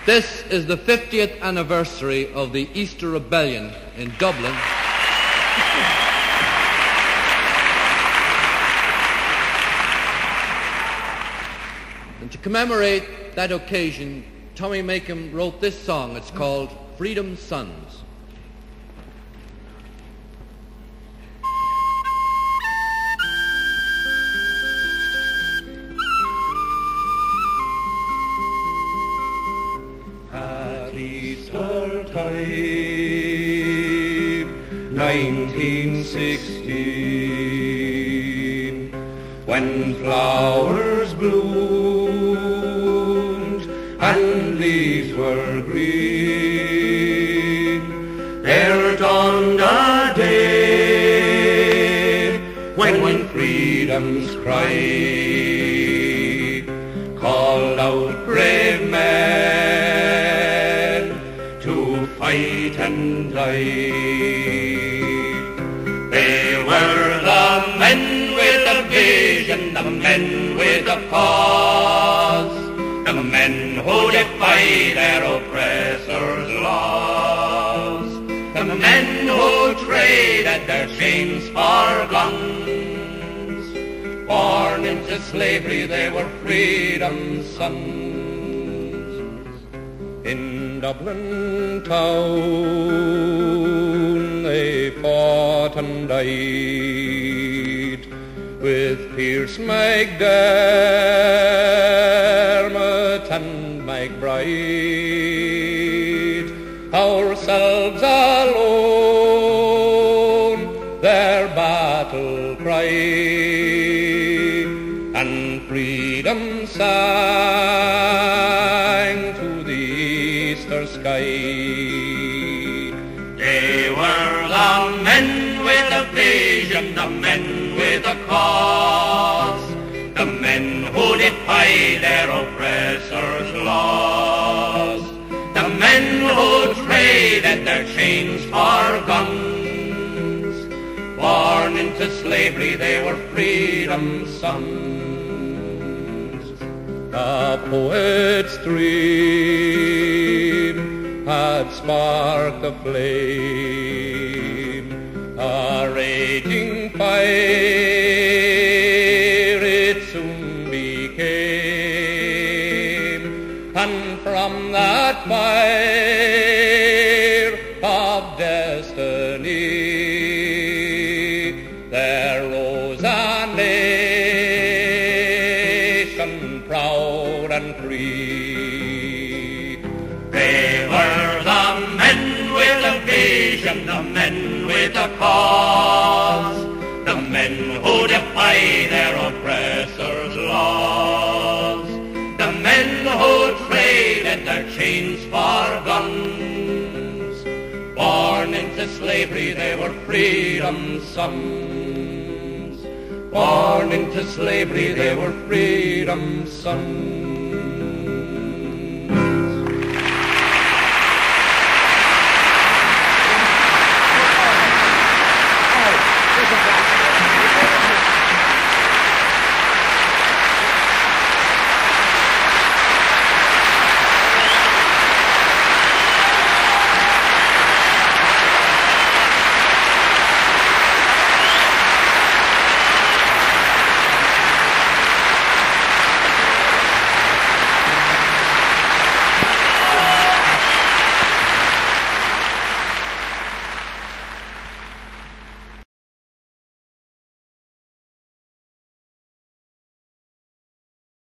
This is the 50th anniversary of the Easter Rebellion in Dublin. And to commemorate that occasion, Tommy Makem wrote this song. It's called Freedom's Sons. At Easter tide, 1916, when flowers bloomed and leaves were green, there dawned a day when freedom's cry called out brave men to fight and die. They were the men with a vision, the men with a cause, the men who defy their oppressors' laws, the men who traded their chains for guns. Born into slavery, they were freedom's sons. In Dublin town they fought and died with Pierce, MacDermot and MacBride. Ourselves alone their battle cry, and freedom sang to the Easter sky. They were the men with a vision, the men with a cause, the men who defy their oppressors' laws, the men who traded their chains for guns. Born into slavery, they were freedom's sons. The poet's dream had sparked a flame, a raging fire it soon became, and from that fire of destiny there rose a nation proud and free. They were the men with a vision, the men with a cause, the men who defy their oppressors' laws, the men who traded their chains for guns. Born into slavery, they were freedom's sons. Born into slavery, they were freedom's sons.